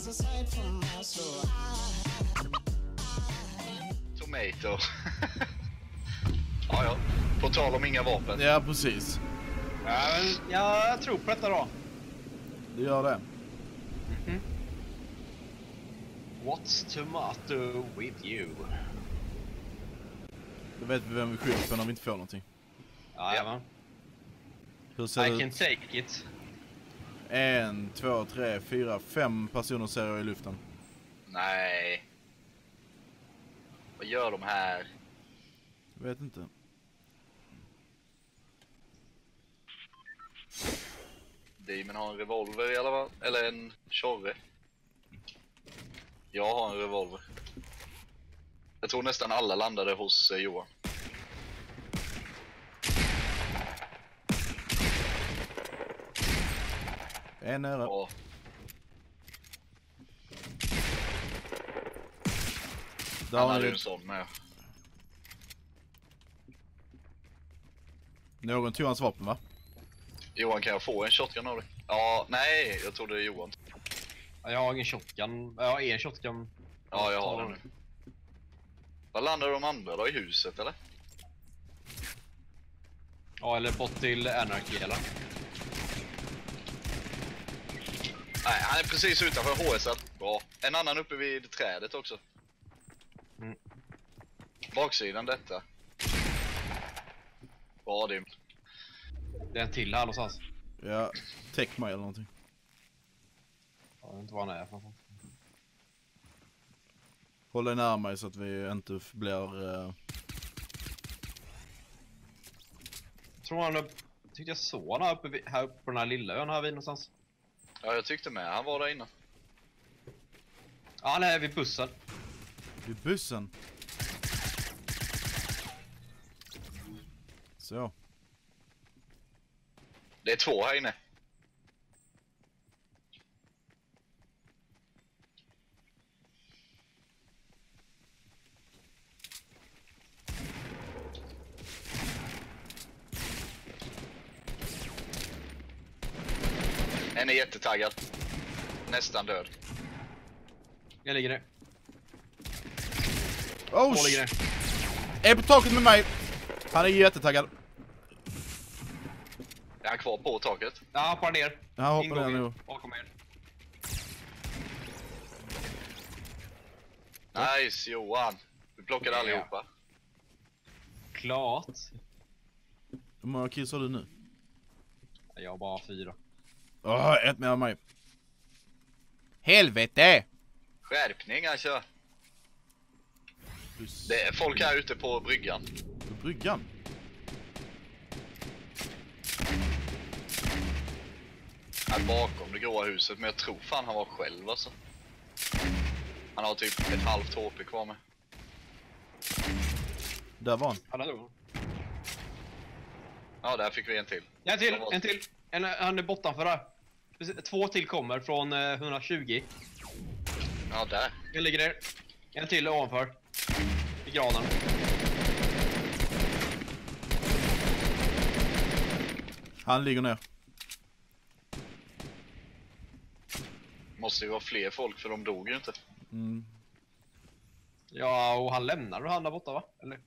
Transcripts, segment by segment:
Tomato. Ja. På tal om inga vapen. Ja, precis. Ja, men jag tror på detta då. Det gör det. What's tomato with you? Då vet vi vem vi skyller på när vi inte får någonting. Ja. Hur ser det I can ut? take it. 1, 2, 3, 4, 5 personer ser jag i luften. Nej. Vad gör de här? Jag vet inte. Demon har en revolver i alla fall. Eller en tjorre. Jag har en revolver. Jag tror nästan alla landade hos Johan. En nära. Ja. Där Han har hade ni en sån med. någon tog hans vapen, va? Johan, kan jag få en shotgun av dig? Ja, nej, jag tror det är Johan. Ja, jag har ingen shotgun. Jag har en shotgun. Ja, jag har den nu. Var landar de andra då? I huset, eller? Ja, eller bort till Anarchy, eller? Nej, han är precis utanför HS. Bra. En annan uppe vid trädet också. Baksidan detta. Bra, Dim. Det är en till här någonstans. Ja, täck mig eller någonting. Jag vet inte var han är. Håll dig nära mig så att vi inte blir... Jag tror han tyckte jag såg han här uppe på den här lilla ön här vid någonstans. Ja, jag tyckte med. Han var där inne. Ja, han är vid bussen. vid bussen. Så. Det är 2 här inne. En är jättetaggad. Nästan död. Jag ligger ner. Oh, Två ligger ner. är på taket med mig. Han är jättetaggad. Är han kvar på taket? Ja, hoppar ner. Han hoppar ner nu. Bakom er. Nice, Johan. Vi plockade allihopa. Klart. Hur många kills har du nu? Jag har bara 4. Ett mer än mig. Helvete! Skärpning alltså. Plus. Det är folk här ute på bryggan. På bryggan? Här bakom det gråa huset. Men jag tror fan han var själv alltså. Han har typ ett halvt HP kvar med. Där var han. Hallå. Ja, där fick vi en till. En till. Han är bortanför där. 2 till kommer från 120. Ja, där. Jag ligger ner. En till ovanför. I granen. Han ligger ner. Måste ju vara fler folk för de dog ju inte. Mm. Ja, och han lämnar han där borta, va? Eller?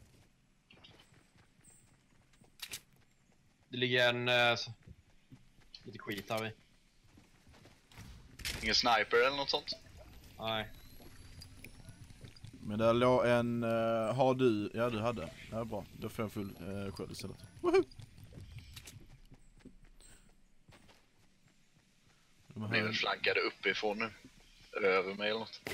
Det ligger en lite skit här vid. Ingen sniper eller något sånt. Nej. Men där låg en... har du... Ja, du hade. Ja, bra. Då får jag full sköld istället. Woho! De blir väl flankade uppifrån nu. Över mig eller något.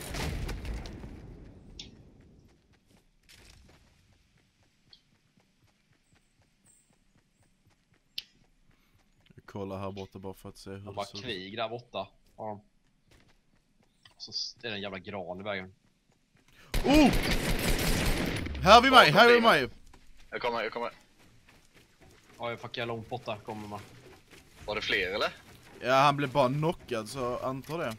Jag kollar här borta bara för att se hur Det var krig där borta. Ja. Så är det en jävla gran i vägen. Oh! Här vid mig, här vid mig. Jag kommer. Ja, jag fuckar långt borta, kommer man. Var det fler eller? Ja, han blev bara knockad så antar det.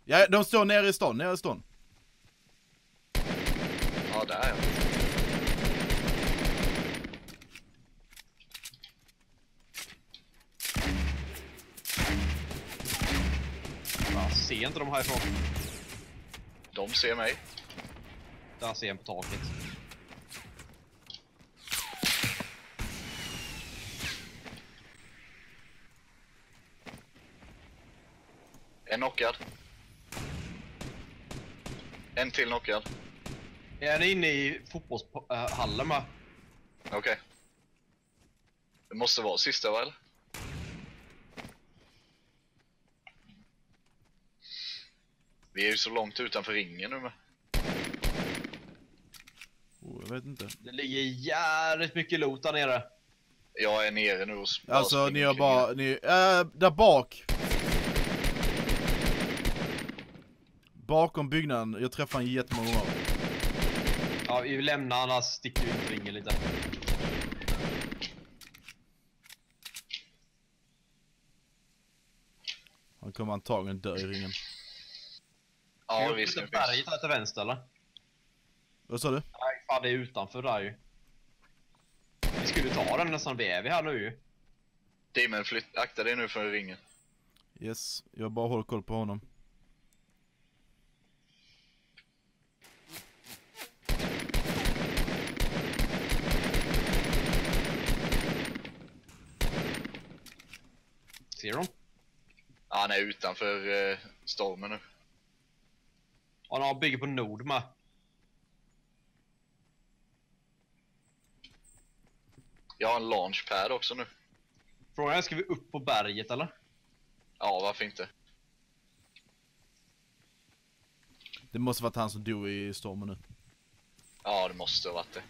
Ja, de står nere i stan, Ja, där är jag. Jag ser inte de härifrån. De ser mig. Där ser en på taket. En knockad. En till knockad. Är ni inne i fotbollshallen med? Okej. Det måste vara sista, va, eller? Vi är ju så långt utanför ringen nu med. Jag vet inte. Det ligger jävligt mycket loot där nere. Jag är nere nu och Alltså, ni har springer bara... där bak. Bakom byggnaden. Jag träffar en jättemånga gånger. Ja, vi lämnar, annars sticker vi ut ringen lite. Han kommer antagligen dö i ringen. Ja, vi visst. är berget här till vänster, eller? Vad sa du? Nej, fan, det är utanför där ju. Vi skulle ta den nästan vid vi här nu ju. Demon, akta dig nu för ringen. Yes, jag bara håller koll på honom. Ser de? Ja, han är utanför stormen nu. Ja, de bygger på nord med. Jag har en launchpad också nu. Frågan är, ska vi upp på berget eller? Ja, varför inte? Det måste varit han som dog i stormen nu. Ja, det måste ha varit det.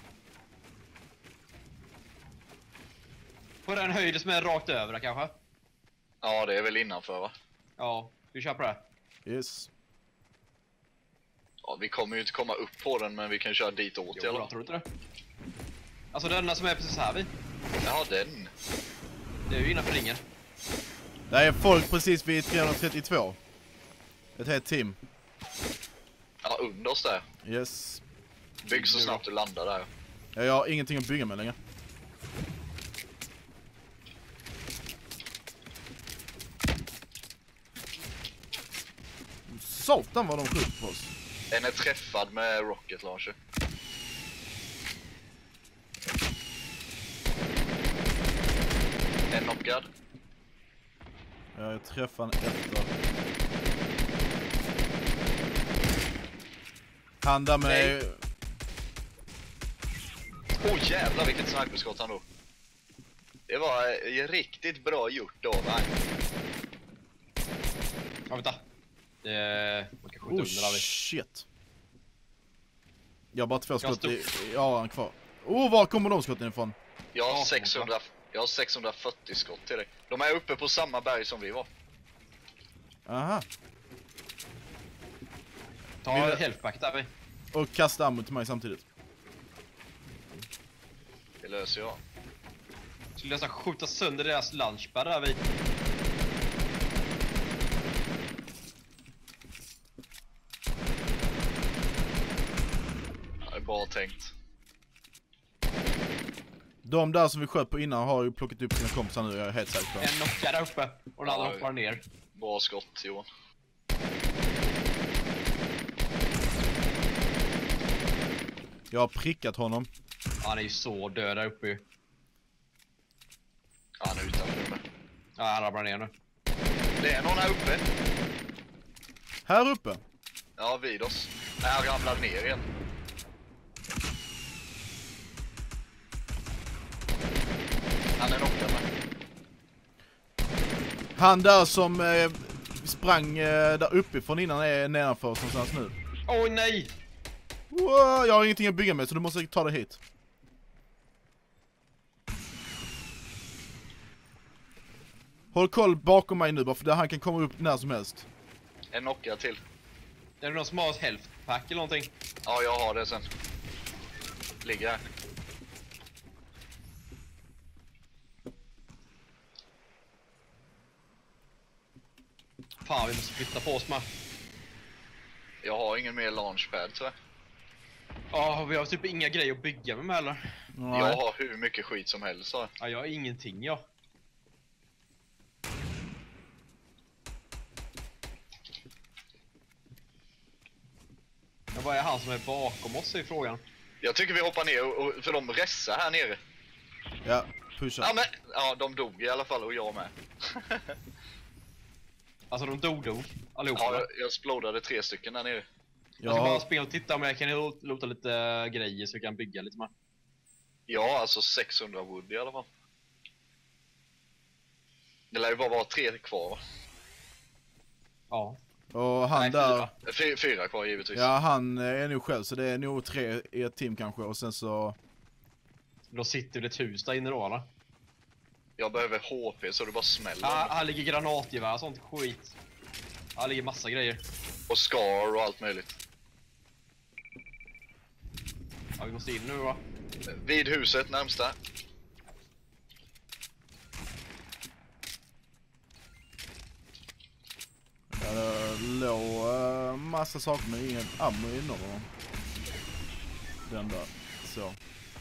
På den höjden som är rakt över där, kanske? Ja, det är väl innanför, va? Ja, vi kör på det. Yes. Ja, vi kommer ju inte komma upp på den, men vi kan köra dit åt i Jo, alla jag fall. tror inte det. Alltså den som är precis här vid. Ja, den. Det är ju innanför ringen. Det är folk precis vid 332. Ett helt team. Ja, under oss där. Yes. Bygg så snabbt du landar där. Jag har ingenting att bygga med längre. Satan vad de skjuter på oss. En är träffad med rocket launcher. En knockad. Jag träffar en efter. Han där med... Nej. Åh jävlar vilket sniperskott han då. Det var riktigt bra gjort då, va? Ja, vänta. Man kan skjuta under där vid. Shit. Jag har bara 2 skott stod- i... Jag har han kvar. Var kommer de skotten ifrån? Jag har Ja, 640 skott till dig. De är uppe på samma berg som vi var. Aha. Ta Vill- healthpacket där vid. Och kasta ammo till mig samtidigt. Det löser jag. Skulle nästan skjuta sönder deras lunchpad där vid. Ja, det är bra tänkt. De där som vi sköt på innan har ju plockat upp sina kompisar nu, jag är helt säker på. En knockad där uppe. Och den andra Ja, hoppar ner. Bra skott, Johan. Jag har prickat honom. Han är ju så död där uppe ju. Ja, han är utanför med. Ja, han rabblar ner nu. Det är någon här uppe. Här uppe. Ja, vid oss. Nej, han ramlade ner igen. Han är knockad med. Han där som sprang där uppifrån innan är nedanför oss någonstans nu. Åh nej! Wow, jag har ingenting att bygga med så du måste ta det hit. Håll koll bakom mig nu bara för han kan komma upp när som helst. En knockad till. Är det någon som har ett healthpack eller någonting? Ja, jag har det sen. Ligger här. Fan, vi måste flytta på oss med. Jag har ingen mer launchpad tror jag. Ja, vi har typ inga grejer att bygga med heller. Nej. Jag har hur mycket skit som helst så. Ja, jag har ingenting, ja. Men vad är han som är bakom oss i frågan? Jag tycker vi hoppar ner för de ressar här nere. Ja, pusha. Ja men, ja de dog i alla fall och jag med. Alltså de dog allihopa. Ja, jag splodade 3 stycken där nere. Jag ska bara Ja, spela och titta om jag kan lota lite grejer så vi kan bygga lite mer. Ja, alltså 600 wood i alla fall. Det lär ju bara vara 3 kvar va? Ja. och han Nej, där... 4 kvar givetvis. Ja, han är nog själv, så det är nog 3 i ett team kanske, och sen så... Då sitter det ett hus där inne då, eller? Jag behöver HP så det bara smäller. Här ligger granatgevär och sånt skit. Här ligger massa grejer. Och scar och allt möjligt. Ja, vi måste in nu va? Vid huset närmsta. Ja, det låg massa saker men ingen ammo i någon. Den där, så.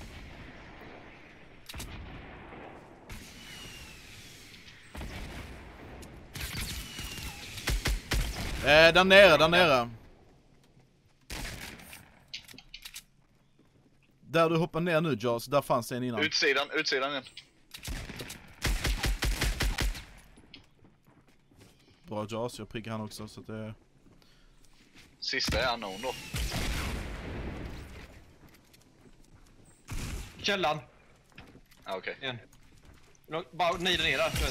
Där nere. Där du hoppar ner nu, Jaws, där fanns det en innan. Utsidan igen. Bra Jaws, jag prickar han också, så att det... Sista är unknown då. Källan. Ja, okej. En. Bara nida ner där.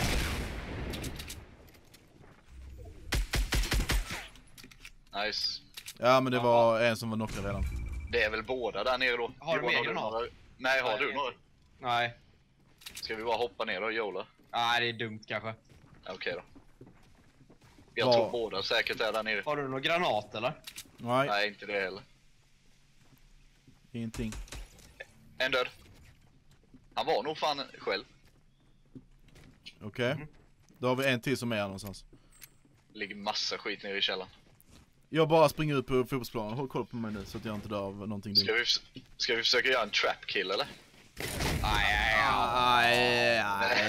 Nice. Ja, men det var en som var knockad redan. Det är väl båda där nere då. Har du Johan, med granat? några? Nej, har Nej, du några? Nej. Ska vi bara hoppa ner och jola? Nej, det är dumt kanske. Okej då. Jag Var- tror båda säkert är där nere. Har du någon granat eller? Nej, Nej, inte det heller. ingenting. En död. Han var nog fan själv. Okej. Då har vi en till som är här någonstans. Ligger massa skit nere i källaren. Jag bara springer ut på fotbollsplanen. Håll koll på mig nu så att jag inte dör av någonting dumt. Ska vi försöka göra en trap kill eller? Nej.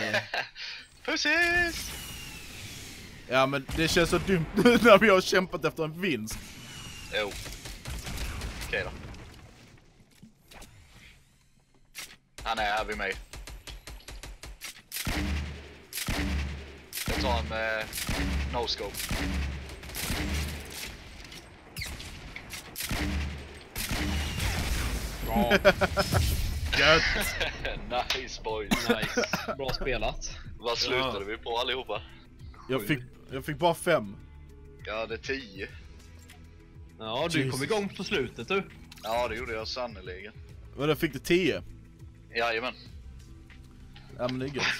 Precis! Ja, men det känns så dumt nu när vi har kämpat efter en vinst. Jo. Okej då. Han är här vid mig. Jag tar en no-scope. Bra. Gött. Nice boys. Nice. Bra spelat. Vad slutade vi på allihopa? Jag fick bara 5. Ja, det är 10. Ja, du Jesus. kom igång på slutet du. Ja, det gjorde jag sannoliken. Vadå, fick du 10? Jajamän. Ja, men det är gött.